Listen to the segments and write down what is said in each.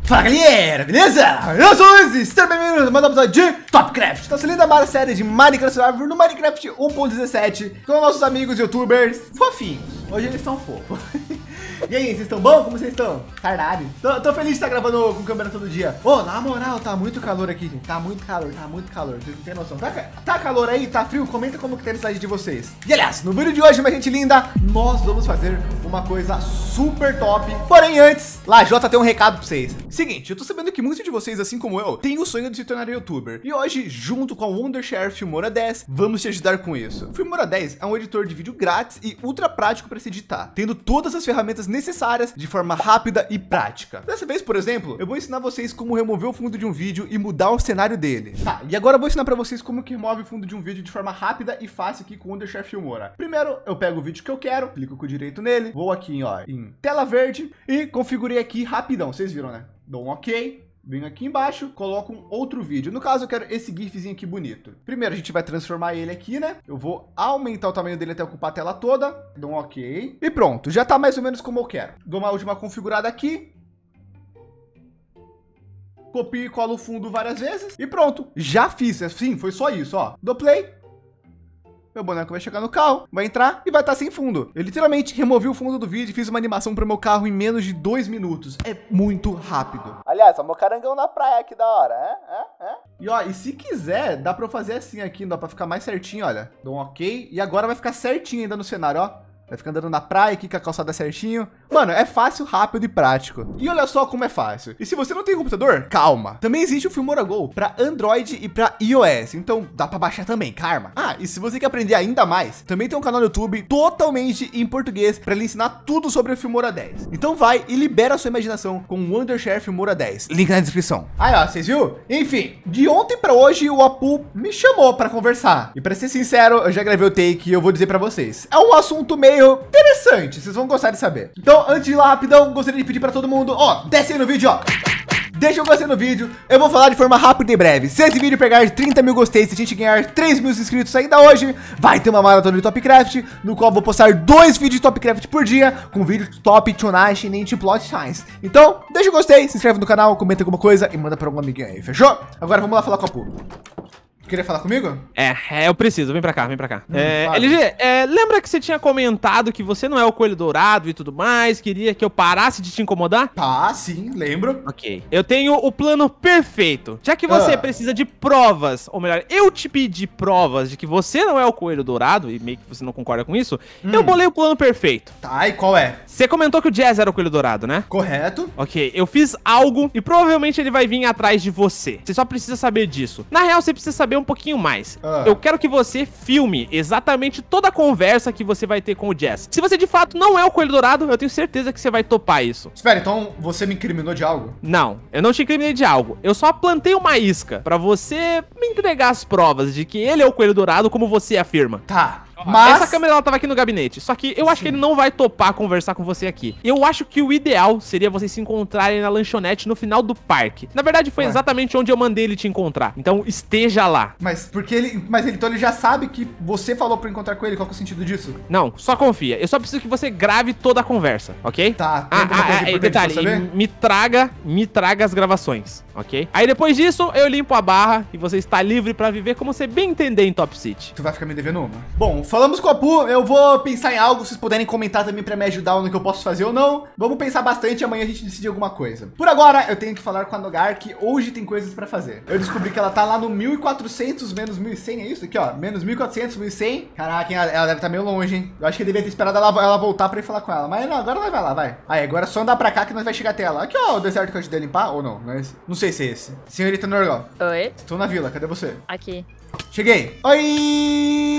Fala galera, beleza? Eu sou o Luiz, sejam bem-vindos a mais um episódio de Topcraft, nossa linda mara série de Minecraft Survivor no Minecraft 1.17 com nossos amigos youtubers fofinhos. Hoje eles estão fofos. E aí, vocês estão bom? Como vocês estão? Caralho. Tô feliz de estar gravando com câmera todo dia. Ô, na moral, tá muito calor aqui, gente. Tá muito calor. Vocês não tem noção. Tá calor aí? Tá frio? Comenta como que tá a cidade de vocês. E aliás, no vídeo de hoje, minha gente linda, nós vamos fazer uma coisa super top. Porém, antes, Lajota tem um recado pra vocês. Seguinte, eu tô sabendo que muitos de vocês, assim como eu, têm o sonho de se tornar youtuber. E hoje, junto com a Wondershare Filmora 10, vamos te ajudar com isso. O Filmora 10 é um editor de vídeo grátis e ultra prático para se editar, tendo todas as ferramentas necessárias de forma rápida e prática. Dessa vez, por exemplo, eu vou ensinar vocês como remover o fundo de um vídeo e mudar o cenário dele. Tá, e agora eu vou ensinar para vocês como que remove o fundo de um vídeo de forma rápida e fácil aqui com o Wondershare Filmora. Primeiro, eu pego o vídeo que eu quero, clico com o direito nele, vou aqui em tela verde e configurei aqui rapidão. Vocês viram, né? Dou um OK. Venho aqui embaixo, coloco um outro vídeo. No caso, eu quero esse gifzinho aqui bonito. Primeiro, a gente vai transformar ele aqui, né? Eu vou aumentar o tamanho dele até ocupar a tela toda. Dou um OK. E pronto, já tá mais ou menos como eu quero. Dou uma última configurada aqui. Copio e colo o fundo várias vezes. E pronto, já fiz. Assim, foi só isso, ó. Dou play. Meu boneco vai chegar no carro, vai entrar e vai estar sem fundo. Eu literalmente removi o fundo do vídeo e fiz uma animação para o meu carro em menos de 2 minutos. É muito rápido. Aliás, ó, meu carangão na praia, que da hora, E ó, e se quiser, dá para eu fazer assim aqui, dá para ficar mais certinho, olha. Dou um OK e agora vai ficar certinho ainda no cenário, ó. Vai ficar andando na praia aqui com a calçada certinho. Mano, é fácil, rápido e prático. E olha só como é fácil. E se você não tem computador, calma. Também existe o Filmora Go para Android e para iOS. Então dá para baixar também, calma. Ah, e se você quer aprender ainda mais, também tem um canal no YouTube totalmente em português para lhe ensinar tudo sobre o Filmora 10. Então vai e libera a sua imaginação com o Wondershare Filmora 10. Link na descrição. Aí ó, vocês viram? Enfim, de ontem para hoje o Apu me chamou para conversar. E para ser sincero, eu já gravei o take e eu vou dizer para vocês. É um assunto meio interessante, vocês vão gostar de saber. Então, antes de ir lá rapidão, gostaria de pedir para todo mundo, ó, desce aí no vídeo, ó. Deixa eu gostei no vídeo, eu vou falar de forma rápida e breve. Se esse vídeo pegar 30 mil gostei, se a gente ganhar 3 mil inscritos ainda hoje, vai ter uma maratona de Topcraft, no qual eu vou postar 2 vídeos de Topcraft por dia, com vídeo top, tonagem, nem de plot shines. Então, deixa o gostei, se inscreve no canal, comenta alguma coisa e manda para algum amiguinho aí, fechou? Agora vamos lá falar com a Pu. Queria falar comigo? Eu preciso. Vem pra cá. LG, lembra que você tinha comentado que você não é o coelho dourado e tudo mais? Queria que eu parasse de te incomodar? Ah, sim, lembro. Ok. Eu tenho o plano perfeito. Já que você precisa de provas, ou melhor, eu te pedi provas de que você não é o coelho dourado, e meio que você não concorda com isso, eu bolei o plano perfeito. Tá, e qual é? Você comentou que o Jazz era o coelho dourado, né? Correto. Ok, eu fiz algo e provavelmente ele vai vir atrás de você. Você só precisa saber disso. Na real, você precisa saber um pouquinho mais. Eu quero que você filme exatamente toda a conversa que você vai ter com o Jazz. Se você de fato não é o coelho dourado, eu tenho certeza que você vai topar isso. Espera, então você me incriminou de algo? Não, eu não te incriminei de algo. Eu só plantei uma isca pra você me entregar as provas de que ele é o coelho dourado, como você afirma. Tá. Mas essa câmera ela tava aqui no gabinete, só que eu acho que ele não vai topar conversar com você aqui. Eu acho que o ideal seria vocês se encontrarem na lanchonete no final do parque. Na verdade foi exatamente onde eu mandei ele te encontrar, então esteja lá. Mas porque então ele já sabe que você falou pra eu encontrar com ele, qual que é o sentido disso? Não, só confia, eu só preciso que você grave toda a conversa, ok? Tá, detalhe, me traga as gravações, ok? Aí depois disso eu limpo a barra e você está livre pra viver como você bem entender em Top City. Tu vai ficar me devendo uma? Bom, falamos com a Pu, eu vou pensar em algo, vocês puderem comentar também pra me ajudar no que eu posso fazer ou não. Vamos pensar bastante e amanhã a gente decide alguma coisa. Por agora, eu tenho que falar com a Nogar que hoje tem coisas pra fazer. Eu descobri que ela tá lá no 1400 menos 1100, é isso aqui, ó, menos 1400, 1100. Caraca, ela deve estar meio longe, hein? Eu acho que eu devia ter esperado ela voltar pra ir falar com ela, mas não, agora nós vai lá, vai. Aí, agora é só andar pra cá que nós vai chegar até ela. Aqui, ó, o deserto que eu ajudei a limpar, ou não, mas não sei se é esse. Senhorita Norgal. Oi? Estou na vila, cadê você? Aqui. Cheguei. Oi!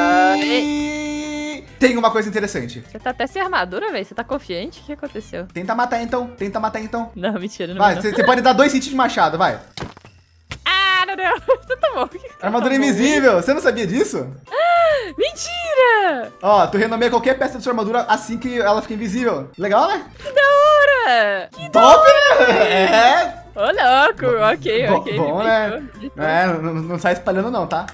Tem uma coisa interessante. Você tá até sem armadura, velho? Você tá confiante? O que aconteceu? Tenta matar então. Não, mentira, não. Vai, você pode dar 2 hits de machado, vai. Ah, não deu. Você tá bom. Armadura invisível. Você não sabia disso? Mentira! Ó, tu renomeia qualquer peça de sua armadura assim que ela fica invisível. Legal, né? Que da hora! Que top, né? É. Ô, louco, ok. Bom, né? Não sai espalhando não, tá?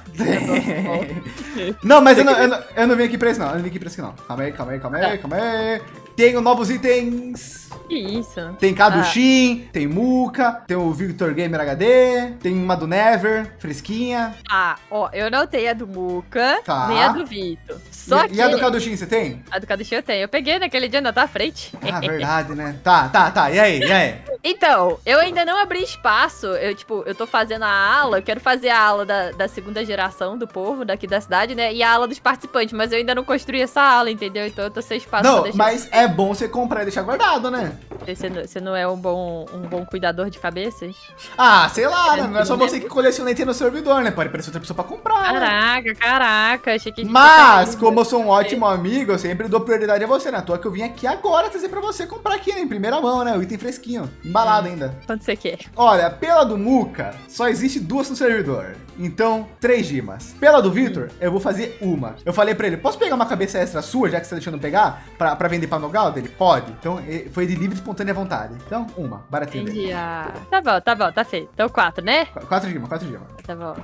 Bom. Não, mas eu não vim aqui pra isso não, Calma aí. Tenho novos itens. Que isso? Tem Caduxin, tem Muka, tem o Victor Gamer HD, tem uma do Never, fresquinha. Ó, eu não tenho a do Muka, Tá. nem a do Vitor. Só que... E a do Caduxin, você tem? A do Caduxin eu tenho. Eu peguei naquele dia na tua frente. Ah, verdade, né? Tá. E aí? Então, eu ainda não abri espaço. Eu tô fazendo a ala. Eu quero fazer a ala da segunda geração do povo daqui da cidade, né? E a ala dos participantes. Mas eu ainda não construí essa ala, entendeu? Então eu tô sem espaço pra Não, deixar. mas é bom você comprar e deixar guardado, né? Você não é um bom cuidador de cabeças? Ah, sei lá, né? Não é só você que coleciona item no servidor, né? Pode aparecer outra pessoa pra comprar, né? Caraca. Achei que... Mas, como eu sou um ótimo amigo, eu sempre dou prioridade a você, né? À toa que eu vim aqui agora trazer pra você comprar aqui, né? Em primeira mão, né? O item fresquinho, embalado ainda. Quanto você quer? Olha, pela do Muka, só existe 2 no servidor. Então, 3 gemas. Pela do Victor, eu vou fazer uma. Eu falei pra ele, posso pegar uma cabeça extra sua, já que você tá deixando pegar, pra vender pra Nogal? Ele pode. Então, foi de livre e espontânea vontade. Então, uma, baratinha dele. Entendi. Tá bom, tá feito. Então 4, né? 4 gemas. Tá bom.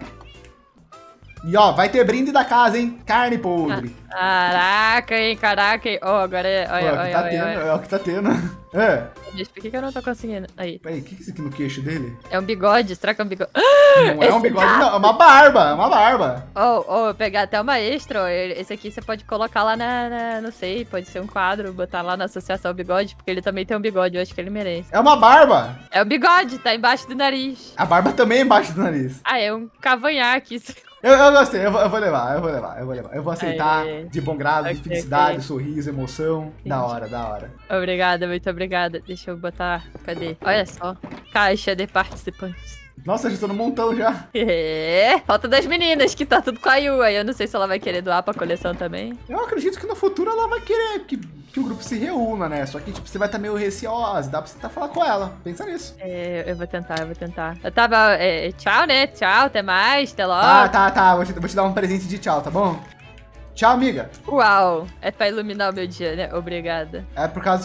E ó, vai ter brinde da casa, hein? Carne podre. Caraca, hein? Ó, agora é... Olha. É o que tá tendo. É. Por que eu não tô conseguindo? Aí. Peraí, o que é isso aqui no queixo dele? É um bigode? Será que é um bigode? Não é um bigode, não. É uma barba. Eu pegar até uma extra, ó. Esse aqui você pode colocar lá não sei, pode ser um quadro, botar lá na associação bigode, porque ele também tem um bigode, eu acho que ele merece. É uma barba. É um bigode, tá embaixo do nariz. A barba também é embaixo do nariz. É um cavanhaque. Eu gostei, eu vou levar. Eu vou aceitar de bom grado, de felicidade, ok. Sorriso, emoção. Entendi. Da hora. Obrigada, muito obrigada. Deixa eu botar, cadê? Olha só, caixa de participantes. Nossa, já tô no montão já. Falta das meninas, que tá tudo com a Yu. Aí eu não sei se ela vai querer doar pra coleção também. Eu acredito que no futuro ela vai querer que o grupo se reúna, né? Só que, tipo, você vai estar meio receosa, dá pra você falar com ela. Pensa nisso. Eu vou tentar. Tá bom, tchau, né? Tchau, até mais, até logo. Tá. Vou te dar um presente de tchau, tá bom? Tchau, amiga. Uau, é pra iluminar o meu dia, né? Obrigada. É por causa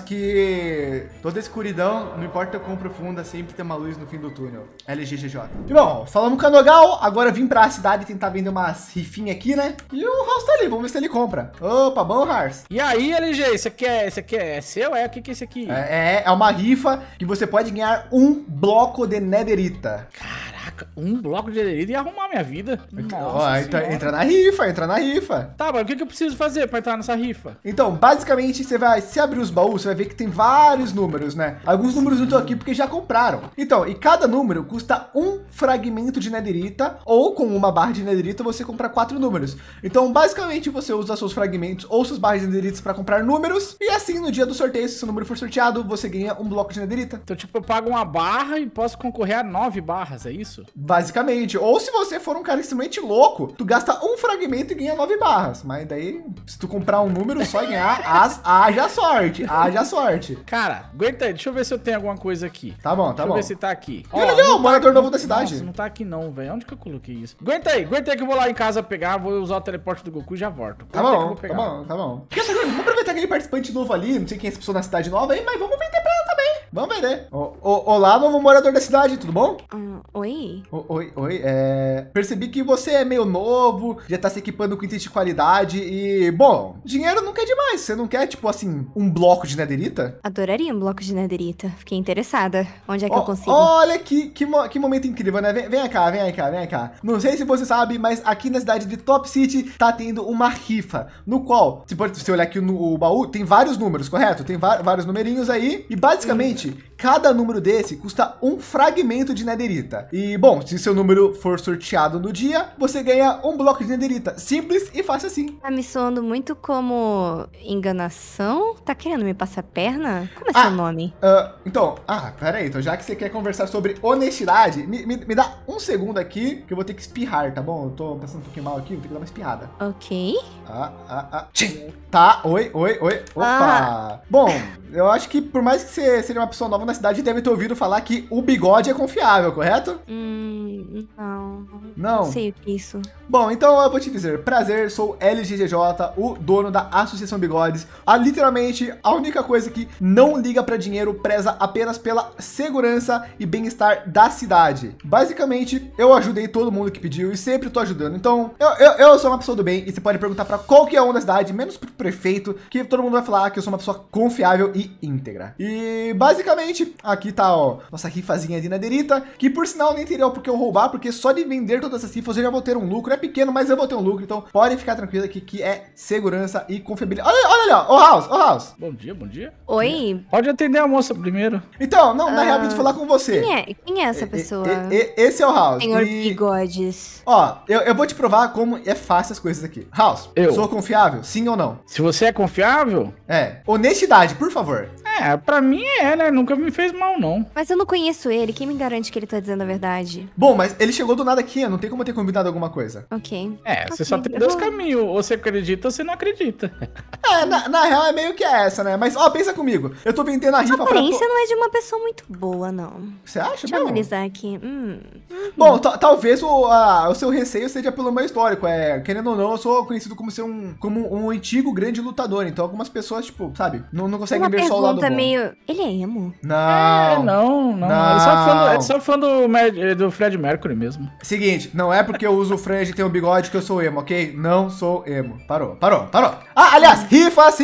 que toda escuridão, não importa o quão profunda, sempre tem uma luz no fim do túnel. LGGJ. E bom, falamos com a Nogal, agora vim pra cidade tentar vender umas rifinhas aqui, né? E o Haas tá ali, vamos ver se ele compra. Opa, bom, Haas? E aí, LG, esse aqui é seu? O que é esse aqui? É uma rifa que você pode ganhar um bloco de netherita. Caraca, um bloco de netherita e arrumar minha vida. Ó, entra na rifa. Tá, mas o que eu preciso fazer pra entrar nessa rifa? Então, basicamente, se abrir os baús, você vai ver que tem vários números, né? Alguns números não estão aqui porque já compraram. Então, e cada número custa um fragmento de netherita, ou com uma barra de netherita você compra 4 números. Então, basicamente, você usa seus fragmentos ou suas barras de netherita para comprar números, e assim, no dia do sorteio, se seu número for sorteado, você ganha um bloco de netherita. Então, tipo, eu pago uma barra e posso concorrer a 9 barras, é isso? Basicamente. Ou se você for um cara extremamente louco, tu gasta um fragmento e ganha 9 barras. Mas daí, se tu comprar um número só e ganhar, haja sorte. Cara, aguenta aí, deixa eu ver se eu tenho alguma coisa aqui. Tá bom. Deixa eu ver se tá aqui. E olha, o morador novo da cidade. Nossa, não tá aqui não, velho. Onde que eu coloquei isso? Aguenta aí que eu vou lá em casa pegar, vou usar o teleporte do Goku e já volto. Tá bom. Vamos aproveitar aquele participante novo ali, não sei quem é essa pessoa na cidade nova aí, mas vamos vender pra ela também. Vamos vender. Olá, novo morador da cidade, tudo bom? Oi? Oi, percebi que você é meio novo, já tá se equipando com itens de qualidade e, bom, dinheiro nunca é demais. Você não quer, tipo assim, um bloco de netherita? Adoraria um bloco de netherita. Fiquei interessada. Onde é que eu consigo? Olha que momento incrível, né? Vem cá. Não sei se você sabe, mas aqui na cidade de Top City tá tendo uma rifa, no qual, se olhar aqui no baú, tem vários números, correto? Tem vários numerinhos aí e basicamente, cada número desse custa um fragmento de netherita. E, bom, se seu número for sorteado no dia, você ganha um bloco de netherita. Simples e fácil assim. Tá me soando muito como enganação? Tá querendo me passar perna? Como é seu nome? Peraí. Então, já que você quer conversar sobre honestidade, me dá um segundo aqui, que eu vou ter que espirrar, tá bom? Eu tô passando um pouquinho mal aqui, vou ter que dar uma espirrada. Ok. Tá, oi. Opa. Bom, eu acho que por mais que você seja uma pessoa nova, na cidade devem ter ouvido falar que o bigode é confiável, correto? Não. Não? Não sei o que é isso. Bom, então eu vou te dizer, prazer, sou LGGJ, o dono da Associação Bigodes. Literalmente, a única coisa que não liga pra dinheiro, preza apenas pela segurança e bem-estar da cidade. Basicamente, eu ajudei todo mundo que pediu e sempre tô ajudando. Então, eu sou uma pessoa do bem e você pode perguntar pra qualquer um da cidade, menos pro prefeito, que todo mundo vai falar que eu sou uma pessoa confiável e íntegra. E basicamente, aqui tá, ó, nossa rifazinha de Nederita, que por sinal nem teria por que eu roubar, porque só de vender todas essas rifas eu já vou ter um lucro. É pequeno, mas eu vou ter um lucro, então podem ficar tranquilos aqui que é segurança e confiabilidade. Olha ali, ó, ô House. Bom dia, bom dia. Oi? Pode atender a moça primeiro. Então, não, na real, eu preciso falar com você. Quem é essa pessoa? Esse é o House. Senhor Bigodes. Ó, eu vou te provar como é fácil as coisas aqui. House, sou confiável? Sim ou não? Se você é confiável? É. Honestidade, por favor. Pra mim né? Nunca me fez mal, não. Mas eu não conheço ele. Quem me garante que ele tá dizendo a verdade? Bom, mas ele chegou do nada aqui, não tem como ter combinado alguma coisa. Ok. Você só tem dois caminhos. Ou você acredita ou você não acredita. Na real é meio que essa, né? Mas, ó, pensa comigo. Eu tô vendendo a rifa A aparência não é de uma pessoa muito boa, não. Você acha, Deixa eu analisar aqui. Bom, talvez o seu receio seja pelo meu histórico. Querendo ou não, eu sou conhecido como ser um antigo grande lutador. Então algumas pessoas, tipo, sabe, não conseguem ver só o lado bom. Ele é emo? Não. Não. Ele é só fã do Fred Mercury mesmo. Seguinte, não é porque eu uso o Fred e tenho um bigode que eu sou emo, ok? Não sou emo. Parou. Aliás, rifas.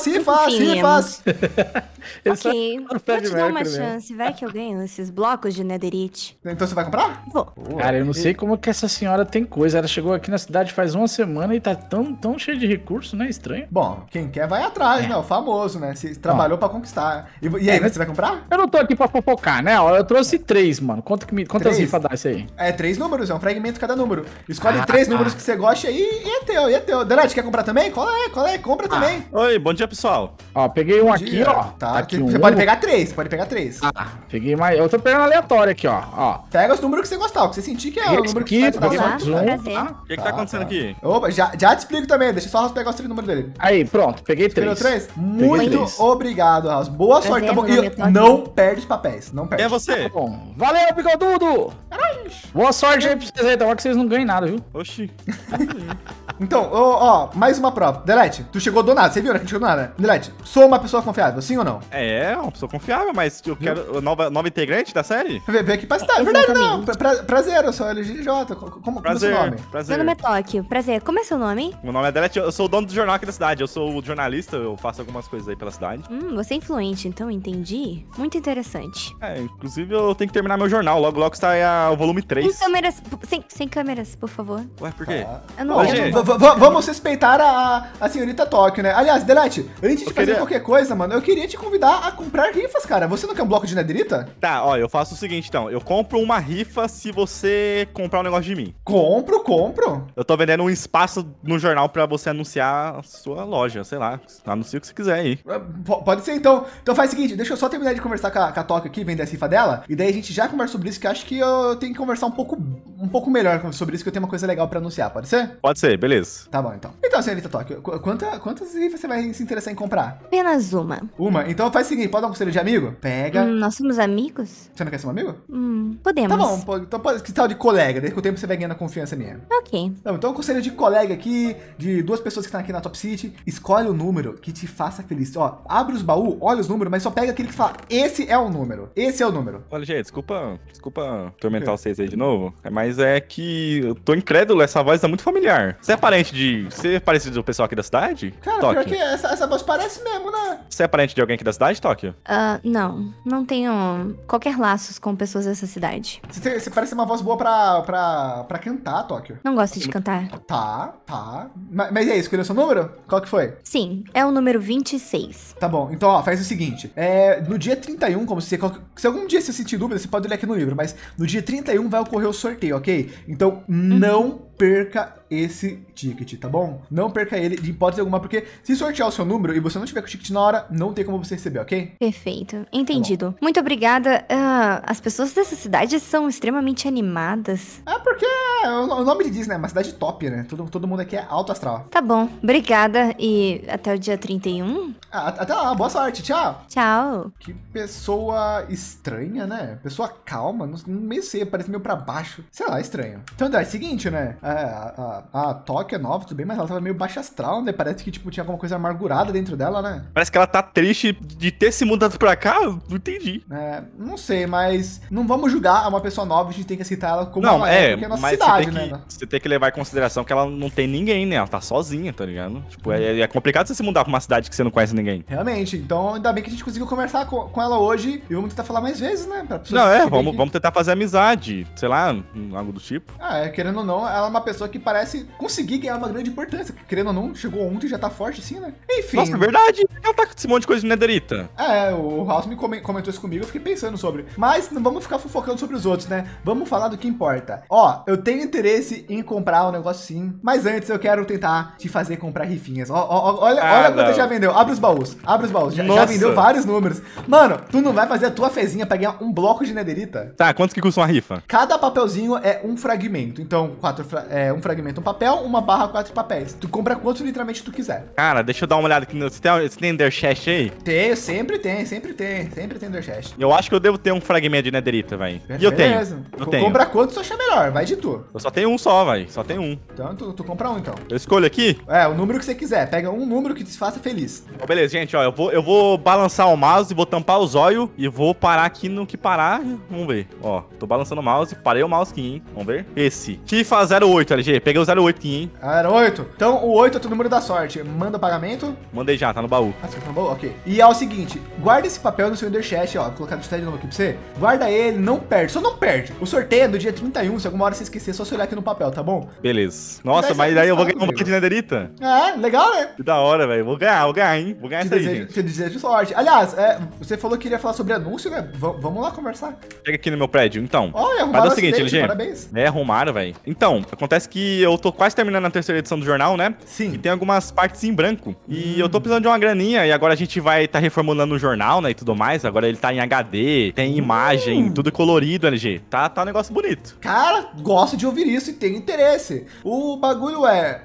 Ok, vou te dar uma chance. Vai que eu ganho esses blocos de Netherite. Então você vai comprar? Vou. Cara, eu não sei como que essa senhora tem coisa. Ela chegou aqui na cidade faz uma semana e tá tão cheia de recurso, né? Estranho. Bom, quem quer vai atrás, né? O famoso, né? Se trabalhou pra conquistar. E aí, você vai comprar? Eu não tô aqui pra fofocar, né? Eu trouxe 3, mano. Quantas rifas dá isso aí? 3 números, é um fragmento cada número. Escolhe 3 números que você goste aí e é teu. Delete, quer comprar também? Qual é? Compra também. Oi, bom dia, pessoal. Ó, peguei um aqui, ó. Tá, aqui você pode pegar 3, peguei mais. Eu tô pegando aleatório aqui, ó. Pega os números que você gostar, o que você sentir que é o número que você vai te dar. O que tá acontecendo aqui? Opa, já te explico também, deixa só o House pegar os 3 números dele. Aí, pronto, peguei 3. 3? Muito obrigado, House. Boa sorte, tá bom? E não perde os papéis, não perde. É você. Tá bom. Valeu, bigodudo! Boa sorte aí pra vocês aí, tá bom que vocês não ganhem nada, viu? Oxi. Então, ó, mais uma prova. Delete, tu chegou do nada, você viu, né? Que chegou do nada. Delete, sou uma pessoa confiável, sim ou não? Uma pessoa confiável, mas eu quero nova integrante da série? Vê aqui pra cidade. Verdade, não. Prazer, eu sou LGJ. Como é seu nome? Meu nome é Tóquio. Prazer. Como é seu nome? Meu nome é Delete, eu sou o dono do jornal aqui da cidade. Eu sou o jornalista, eu faço algumas coisas aí pela cidade. Você é influente, então, entendi. Muito interessante. Inclusive eu tenho que terminar meu jornal. Logo está o volume 3. Sem câmeras, por favor. Ué, por quê? Vamos respeitar a senhorita Tóquio, né? Aliás, Delete, antes de fazer qualquer coisa, mano, eu queria te convidar a comprar rifas, cara. Você não quer um bloco de Netherita? Tá, ó, eu faço o seguinte, então. Eu compro uma rifa se você comprar um negócio de mim. Compro. Eu tô vendendo um espaço no jornal pra você anunciar a sua loja, sei lá. Anuncia o que você quiser aí. Pode ser, então. Então faz o seguinte, deixa eu só terminar de conversar com a Tóquio aqui, vender a rifa dela, e daí a gente já conversa sobre isso, que eu acho que eu tenho que conversar um pouco melhor sobre isso, que eu tenho uma coisa legal pra anunciar, pode ser? Pode ser, beleza. Tá bom, então. Então, senhorita Tóquio, quantas rifas você vai se interessar em comprar? Apenas uma. Uma? Então faz o seguinte, pode dar um conselho de amigo? Pega. Nós somos amigos? Você não quer ser um amigo? Podemos. Tá bom, então pode, que tal de colega? Daí com o tempo você vai ganhando a confiança minha. Ok. Então um conselho de colega aqui, de 2 pessoas que estão aqui na Top City, escolhe o número que te faça feliz. Ó, abre os baús, olha os números, mas só pega aquele que fala, esse é o número. Olha, gente, desculpa atormentar vocês aí de novo, mas é que eu tô incrédulo, essa voz é muito familiar. Você é parecido do pessoal aqui da cidade? Cara, Tóquio? pior que essa voz parece mesmo, né? Você é parente de alguém aqui da cidade, Tóquio? Não tenho qualquer laços com pessoas dessa cidade. Você parece uma voz boa pra cantar, Tóquio. Não gosto de cantar. Tá. Mas e aí, escolheu seu número? Qual que foi? Sim, é o número 26. Tá bom, então ó, faz o seguinte, no dia 31, como se algum dia você sentir dúvida, você pode ler aqui no livro, mas no dia 31 vai ocorrer o sorteio, ok? Então não perca esse ticket, tá bom? Não perca ele de hipótese alguma, porque se sortear o seu número e você não tiver com o ticket na hora, não tem como você receber, ok? Perfeito, entendido. Muito obrigada. As pessoas dessa cidade são extremamente animadas. É porque o nome diz, né? Uma cidade top, né? Todo mundo aqui é alto astral. Tá bom, obrigada. E até o dia 31? Até lá, boa sorte, tchau. Tchau. Que pessoa estranha, né? Pessoa calma, não meio sei, parece meio pra baixo. Sei lá, estranho. Então, André, é o seguinte, né? A Tóquio é nova, tudo bem, mas ela tava meio baixa astral, né? Parece que, tipo, tinha alguma coisa amargurada dentro dela, né? Parece que ela tá triste de ter se mudado pra cá, eu não entendi. Não sei, mas não vamos julgar uma pessoa nova, a gente tem que aceitar ela como Não, ela é, porque é nossa cidade, né? Você tem que levar em consideração que ela não tem ninguém, né? Ela tá sozinha, tá ligado? Tipo, é complicado você se mudar pra uma cidade que você não conhece ninguém. Realmente, então ainda bem que a gente conseguiu conversar com ela hoje e vamos tentar falar mais vezes, né? Vamos tentar fazer amizade, sei lá, algo do tipo. Querendo ou não, ela é uma pessoa que parece conseguir ganhar uma grande importância. Querendo ou não, chegou ontem e já tá forte assim, né? Enfim. Nossa, é verdade. Ela tá com esse monte de coisa de netherita. O House me comentou isso comigo, eu fiquei pensando sobre. Mas não vamos ficar fofocando sobre os outros, né? Vamos falar do que importa. Ó, eu tenho interesse em comprar um negócio sim, mas antes eu quero tentar te fazer comprar rifinhas. Olha quanto já vendeu. Abre os baús. Já vendeu vários números. Mano, tu não vai fazer a tua fezinha pra ganhar um bloco de netherita? Tá, quanto que custa uma rifa? Cada papelzinho é um fragmento. Então, um fragmento, um papel, 1/4 papéis. Tu compra quantos literalmente tu quiser. Cara, deixa eu dar uma olhada aqui. Você tem Ender Chest aí? Tem, sempre tem Ender Chest. Eu acho que eu devo ter um fragmento de netherita, velho. E eu tenho. Eu tenho. Compra quantos tu achar melhor, vai de tu. Eu só tenho um só, velho. Só tem um. Então, tu compra um, então. Eu escolho aqui? O número que você quiser. Pega um número que te faça feliz. Beleza, gente, ó. Eu vou balançar o mouse, vou tampar os olhos e vou parar aqui no que parar. Vamos ver. Ó, tô balançando o mouse, parei o mouse aqui, hein. Vamos ver. Esse. FIFA 08, LG. Peguei o 08 aqui, hein. Era 8. Então, o 8 é o número da sorte. Manda o pagamento. Mandei já, tá no baú. Você tá no baú? Ok. E é o seguinte, guarda esse papel no seu Ender Chest, ó. Vou colocar de novo aqui pra você. Guarda ele, não perde. Só não perde. O sorteio é do dia 31, se alguma hora você esquecer, é só você olhar aqui no papel, tá bom? Beleza. Nossa, mas daí eu vou ganhar um bloco de netherita. Legal, né? Que da hora, velho. Vou ganhar, hein? Vou ganhar isso aí, gente. Te desejo sorte. Aliás, você falou que iria falar sobre anúncio, né? Vamos lá conversar. Chega aqui no meu prédio, então. Olha, faz o seguinte, LG. Parabéns. Arrumaram, velho. Então, acontece que eu tô quase terminando a terceira edição do jornal, né? Sim. E tem algumas partes em branco. E eu tô precisando de uma graninha, e agora a gente vai estar reformulando o jornal, né, e tudo mais. Agora ele tá em HD, tem imagem, tudo colorido, LG. Tá um negócio bonito. Cara, gosto de ouvir isso e tenho interesse. O bagulho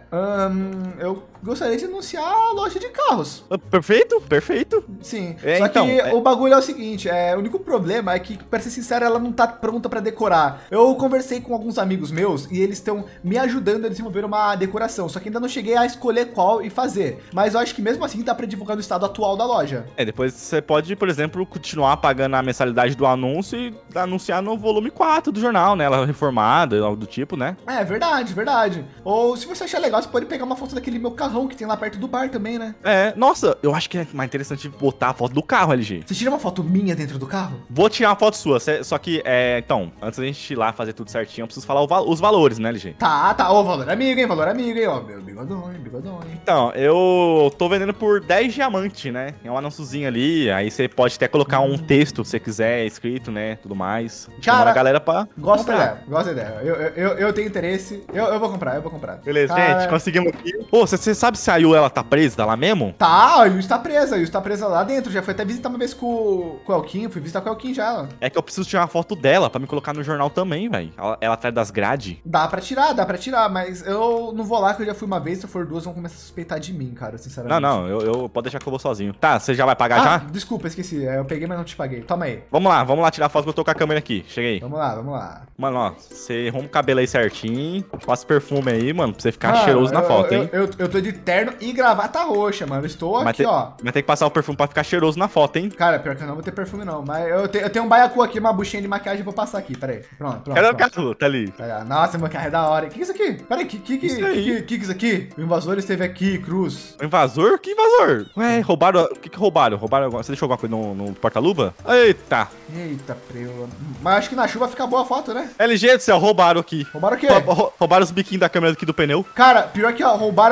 eu gostaria de anunciar a loja de carros. Perfeito. Sim, só então, que o bagulho é o seguinte, o único problema é que, pra ser sincero, ela não tá pronta pra decorar. Eu conversei com alguns amigos meus e eles estão me ajudando a desenvolver uma decoração, só que ainda não cheguei a escolher qual e fazer. Mas eu acho que mesmo assim dá pra divulgar no estado atual da loja. Depois você pode, por exemplo, continuar pagando a mensalidade do anúncio e anunciar no volume 4 do jornal, né? Ela reformada, algo do tipo, né? Verdade. Ou se você achar legal, você pode pegar uma foto daquele meu carrão que tem lá perto do bar também, né? Nossa, eu acho que é mais interessante botar a foto do carro, LG. Você tira uma foto minha dentro do carro? Vou tirar uma foto sua, só que, então, antes da gente ir lá fazer tudo certinho, eu preciso falar os valores, né, LG? Tá, valor amigo, hein, ó, meu bigodão. Então, eu tô vendendo por 10 diamantes, né? É um anúnciozinho ali, aí você pode até colocar um texto, se você quiser, escrito, né, tudo mais. Cara, a galera pra gosto da ideia. Eu tenho interesse, eu vou comprar. Beleza, gente, conseguimos aqui. Pô, você sabe se a Yu, ela tá presa, tá lá mesmo? Tá, a Yu está presa lá dentro, já foi até visitar uma vez com o Elquinho, fui visitar com o Elquinho já. É que eu preciso tirar uma foto dela pra me colocar no jornal também, velho. Ela atrás das grades. Dá pra tirar, mas eu não vou lá, que eu já fui uma vez, se for duas, vão começar a suspeitar de mim, cara, sinceramente. Não, eu pode deixar que eu vou sozinho. Tá, você já vai pagar já? Desculpa, esqueci, eu peguei, mas não te paguei, toma aí. Vamos lá tirar a foto que eu tô com a câmera aqui, cheguei. Vamos lá. Mano, ó, você arruma o cabelo aí certinho, passa perfume aí, mano, pra você ficar cheiroso na foto, hein? Eu tô de terno e gravata roxa, mano, estou aqui, ó. Mas tem que passar o perfume pra ficar cheiroso na foto, hein? Cara, pior que eu não vou ter perfume não, mas eu tenho um baiacu aqui, uma buchinha de maquiagem, eu vou passar aqui, peraí. Pronto. Cadê o carro? Tá ali. Nossa, meu carro é da hora. O que é isso aqui? Peraí, que é isso aqui? O invasor esteve aqui, cruz. O invasor? Que invasor? Ué, roubaram... O que roubaram? Você deixou alguma coisa no porta-luva? Eita, preula. Mas acho que na chuva fica boa a foto, né? LG do céu, roubaram aqui. Roubaram o quê? Roubaram os biquinhos da câmera aqui do pneu. Cara, pior que, ó, roubaram o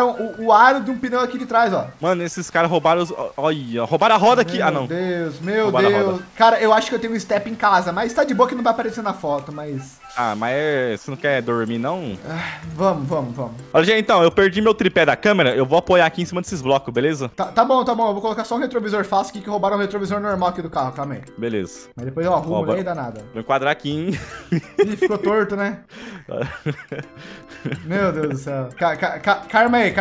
o aro de um pneu aqui de trás, ó. Mano, esses caras roubaram os... Olha, roubaram a roda aqui. Ah, não. Meu Roubaram a Deus. roda. Cara, eu acho que eu tenho um step em casa, mas tá de boa que não vai aparecer na foto, mas... Ah, mas você não quer dormir, não? Vamos. Olha, gente, então, eu perdi meu tripé da câmera, eu vou apoiar aqui em cima desses blocos, beleza? Tá bom. Eu vou colocar só um retrovisor fácil aqui, que roubaram o retrovisor normal aqui do carro, calma aí. Beleza. Mas depois eu arrumo, nem dá nada. Vou enquadrar aqui, hein? Ih, ficou torto, né? Meu Deus do céu. Calma aí.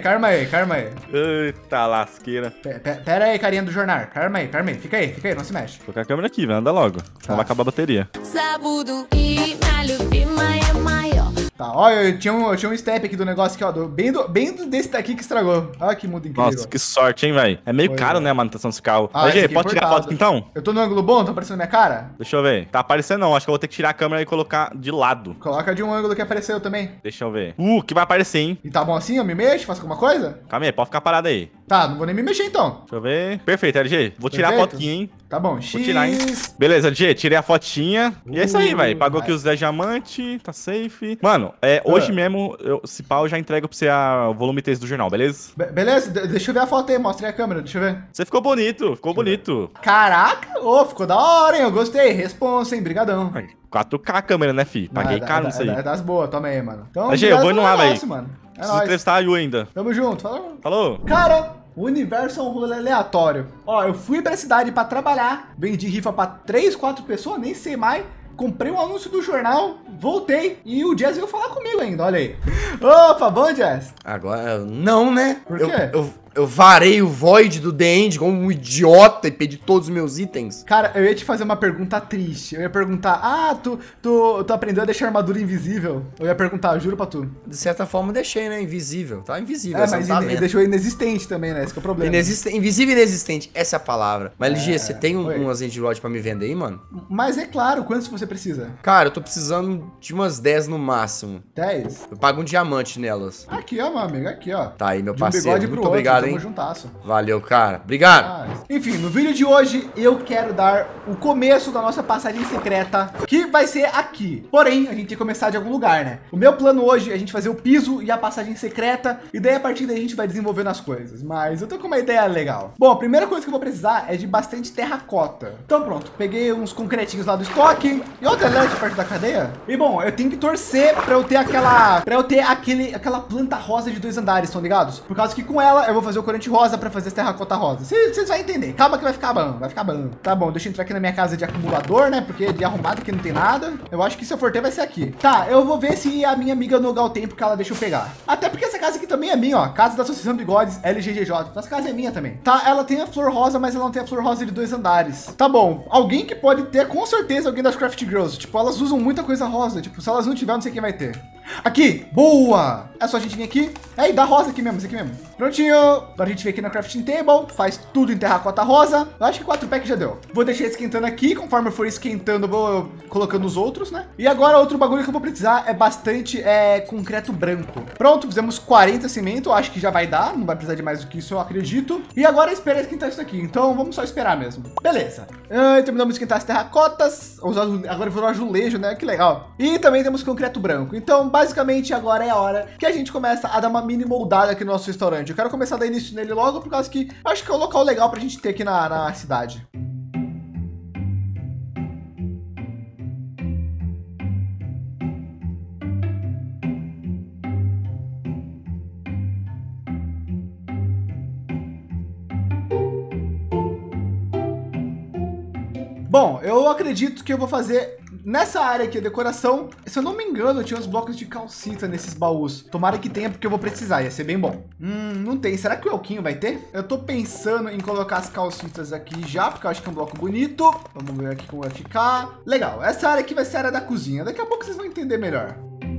Eita lasqueira. Pera aí, carinha do jornal. Calma aí. Fica aí, não se mexe. Vou colocar a câmera aqui, velho, anda logo. Senão vai acabar a bateria. Tá, olha, eu tinha um step aqui do negócio aqui, ó. Bem desse daqui que estragou. Olha que mundo incrível. Nossa, que sorte, hein, velho. É meio caro, né, a manutenção desse carro. Ah, G, pode tirar a foto aqui, então? Eu tô no ângulo bom? Tá aparecendo minha cara? Deixa eu ver. Tá aparecendo não, acho que eu vou ter que tirar a câmera e colocar de lado. Coloca de um ângulo que apareceu também. Deixa eu ver. Que vai aparecer, hein? E tá bom assim? Eu me mexo? Faço alguma coisa? Calma aí, pode ficar parado aí. Tá, não vou nem me mexer então. Deixa eu ver. Perfeito, LG. Vou tirar a foto aqui, hein? Tá bom, Vou tirar, hein? Beleza, LG, tirei a fotinha. E é isso aí, velho. Pagou aqui os 10 diamantes, tá safe. Mano, hoje mesmo, se pá, eu já entrego pra você o volume 3 do jornal, beleza? Beleza, deixa eu ver a foto aí, mostra aí a câmera, deixa eu ver. Você ficou bonito, Caraca, ficou da hora, hein? Eu gostei, responsa, hein? Brigadão. 4K a câmera, né, fi? Paguei caro nisso aí. É das boas, toma aí, mano. Então, LG, eu vou indo lá, velho. Preciso entrevistar a Yu ainda. Tamo junto, Falou. Cara, o universo é um rolê aleatório. Ó, eu fui pra cidade pra trabalhar, vendi rifa pra 3, 4 pessoas, nem sei mais. Comprei um anúncio do jornal, voltei e o Jazz veio falar comigo ainda, olha aí. Opa, bom, Jazz? Agora, não, né? Por quê? Eu varei o Void do The End como um idiota e perdi todos os meus itens. Cara, eu ia te fazer uma pergunta triste. Eu ia perguntar, tu aprendeu a deixar a armadura invisível? Eu ia perguntar, juro pra tu. De certa forma, deixei, né? Invisível. Tá invisível. Mas ele deixou inexistente também, né? Esse que é o problema. Invisível e inexistente. Essa é a palavra. Mas, LG, você tem umas Endrod pra me vender aí, mano? Mas é claro, quantos você precisa? Cara, eu tô precisando de umas 10 no máximo. 10? Eu pago um diamante nelas. Aqui, ó, meu amigo. Aqui, ó. Tá aí, meu de um parceiro. Bigode pro Muito outro, obrigado, hein? Juntasso. Valeu, cara. Obrigado. Enfim, no vídeo de hoje eu quero dar o começo da nossa passagem secreta, que vai ser aqui. Porém, a gente tem que começar de algum lugar, né? O meu plano hoje é a gente fazer o piso e a passagem secreta, e daí a partir daí a gente vai desenvolvendo as coisas. Mas eu tô com uma ideia legal. Bom, a primeira coisa que eu vou precisar é de bastante terracota. Então pronto, peguei uns concretinhos lá do estoque e outra LED perto da cadeia. E bom, eu tenho que torcer pra eu ter aquela planta rosa de 2 andares, estão ligados? Por causa que com ela eu vou fazer o corante rosa pra fazer esse terracota rosa. Vocês vão entender. Calma que vai ficar bom, Tá bom, deixa eu entrar aqui na minha casa de acumulador, né? Porque de arrumado aqui não tem nada. Eu acho que se eu for ter vai ser aqui. Tá, eu vou ver se a minha amiga no o tempo que ela deixa eu pegar. Até porque essa casa aqui também é minha, ó. Casa da Associação Bigodes, LGGJ. Essa casa é minha também. Tá, ela tem a flor rosa, mas ela não tem a flor rosa de 2 andares. Tá bom, alguém que pode ter, com certeza, alguém das Craft Girls. Tipo, elas usam muita coisa rosa. Tipo, se elas não tiver, não sei quem vai ter. Aqui, boa! É só a gente vir aqui. É, e dá rosa aqui mesmo, esse aqui mesmo. Prontinho. Agora a gente vem aqui na Crafting Table, faz tudo em terracota rosa. Eu acho que 4 packs já deu. Vou deixar esquentando aqui, conforme eu for esquentando, eu vou colocando os outros, né? E agora outro bagulho que eu vou precisar é bastante concreto branco. Pronto, fizemos 40 cimento, acho que já vai dar, não vai precisar de mais do que isso, eu acredito. E agora esperar esquentar isso aqui, então vamos só esperar mesmo. Beleza. Terminamos de esquentar as terracotas, agora virou azulejo, né? Que legal. E também temos concreto branco. Então, basicamente, agora é a hora que a gente começa a dar uma mini moldada aqui no nosso restaurante. Eu quero começar a dar início nele logo, por causa que acho que é um local legal pra gente ter aqui na cidade. Bom, eu acredito que eu vou fazer nessa área aqui, a decoração. Se eu não me engano, tinha uns blocos de calcita nesses baús. Tomara que tenha, porque eu vou precisar, ia ser bem bom. Não tem. Será que o Elquinho vai ter? Eu tô pensando em colocar as calcitas aqui já, porque eu acho que é um bloco bonito. Vamos ver aqui como vai ficar. Legal, essa área aqui vai ser a área da cozinha. Daqui a pouco vocês vão entender melhor.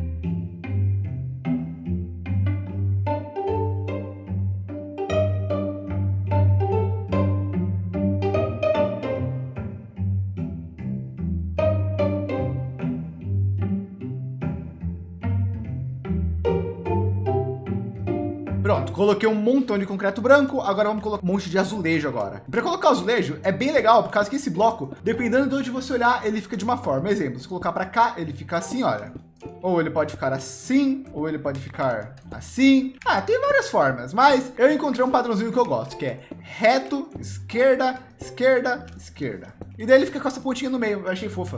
Pronto, coloquei um montão de concreto branco, agora vamos colocar um monte de azulejo agora. Para colocar o azulejo é bem legal, por causa que esse bloco, dependendo de onde você olhar, ele fica de uma forma. Exemplo, se colocar para cá, ele fica assim, olha. Ou ele pode ficar assim, ou ele pode ficar assim. Ah, tem várias formas, mas eu encontrei um padrãozinho que eu gosto, que é reto, esquerda, esquerda, esquerda. E daí ele fica com essa pontinha no meio, eu achei fofa.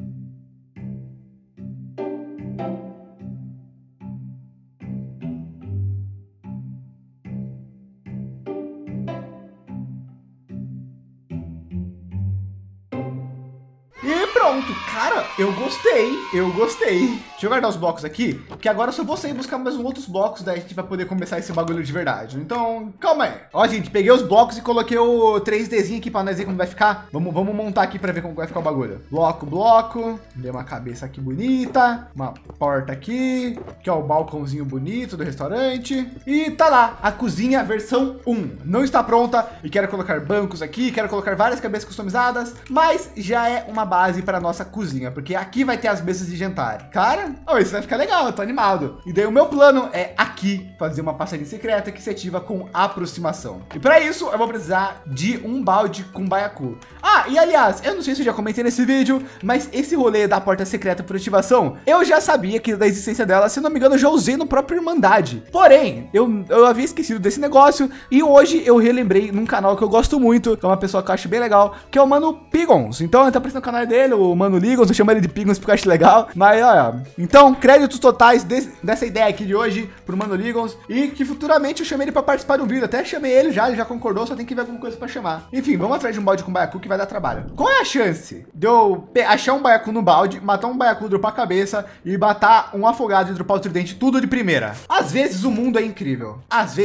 E pronto, cara, eu gostei. Deixa eu guardar os blocos aqui, que agora eu só vou sair buscar mais outros blocos, daí a gente vai poder começar esse bagulho de verdade. Então, calma aí. Ó, gente, peguei os blocos e coloquei o 3Dzinho aqui pra nós ver como vai ficar. Vamos montar aqui pra ver como vai ficar o bagulho. Bloco. Dei uma cabeça aqui bonita, uma porta aqui, que é o balcãozinho bonito do restaurante. E tá lá, a cozinha versão 1. Não está pronta e quero colocar bancos aqui, quero colocar várias cabeças customizadas, mas já é uma base para nossa cozinha, porque aqui vai ter as mesas de jantar. Cara, isso vai ficar legal, eu tô animado. E daí o meu plano é aqui fazer uma passagem secreta que se ativa com aproximação. E para isso eu vou precisar de um balde com baiacu. Ah, e aliás, eu não sei se eu já comentei nesse vídeo, mas esse rolê da porta secreta por ativação, eu já sabia que da existência dela, se não me engano, eu já usei no próprio Irmandade. Porém, eu havia esquecido desse negócio e hoje eu relembrei num canal que eu gosto muito, que é uma pessoa que eu acho bem legal, que é o Mano Pigons. Então, tá aparecendo no canal dele, o Mano Ligons, eu chamo ele de Pigons porque eu acho legal. Mas, olha, então, créditos totais dessa ideia aqui de hoje pro Mano Ligons e que futuramente eu chamei ele pra participar do vídeo. Até chamei ele já concordou, só tem que ver alguma coisa pra chamar. Enfim, vamos atrás de um balde com baiacu que vai dar trabalho. Qual é a chance de eu achar um baiacu no balde, matar um baiacu, dropar a cabeça e matar um afogado e dropar o tridente tudo de primeira? Às vezes o mundo é incrível.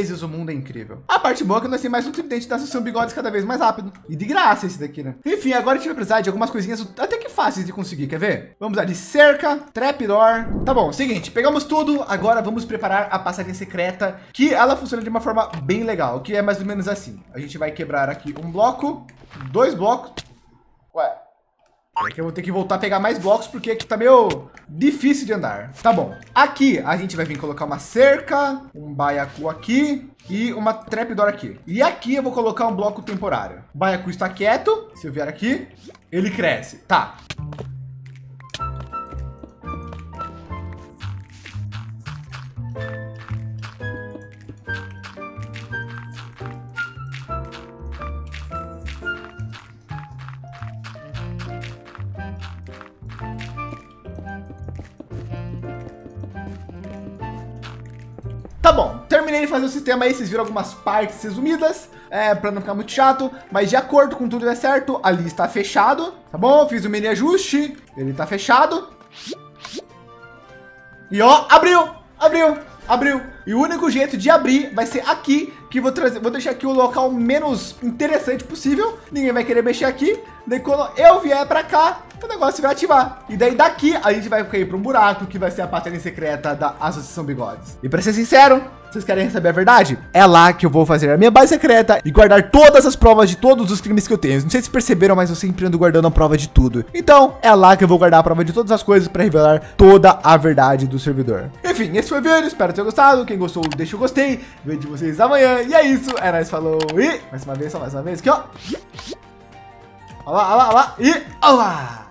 A parte boa é que nós temos mais um tridente da Associação Bigodes cada vez mais rápido. E de graça esse daqui, né? Enfim, agora a gente vai precisar de algumas coisinhas até que fáceis de conseguir, quer ver? Vamos lá de cerca, trapdoor. Tá bom, seguinte, pegamos tudo, agora vamos preparar a passagem secreta, que ela funciona de uma forma bem legal, que é mais ou menos assim. A gente vai quebrar aqui um bloco, 2 blocos. Ué, é que eu vou ter que voltar a pegar mais blocos, porque aqui tá meio difícil de andar. Tá bom, aqui a gente vai vir colocar uma cerca, um baiacu aqui e uma trapdoor aqui. E aqui eu vou colocar um bloco temporário. O baiacu está quieto, se eu vier aqui, ele cresce. Tá. Tá bom, terminei de fazer o sistema aí, vocês viram algumas partes resumidas, para não ficar muito chato, mas de acordo com tudo der certo, ali está fechado, tá bom? Fiz o mini ajuste, ele tá fechado. E ó, abriu. E o único jeito de abrir vai ser aqui, que vou deixar aqui o local menos interessante possível. Ninguém vai querer mexer aqui. Daí quando eu vier pra cá, o negócio vai ativar. E daí daqui a gente vai cair para um buraco que vai ser a passagem secreta da Associação Bigodes. E para ser sincero, vocês querem saber a verdade? É lá que eu vou fazer a minha base secreta e guardar todas as provas de todos os crimes que eu tenho. Não sei se perceberam, mas eu sempre ando guardando a prova de tudo. Então é lá que eu vou guardar a prova de todas as coisas para revelar toda a verdade do servidor. Enfim, esse foi o vídeo, espero ter gostado. Quem gostou, deixa o gostei. Vejo vocês amanhã. E é isso, é nóis, falou e mais uma vez aqui, ó. Olha lá, e olha lá.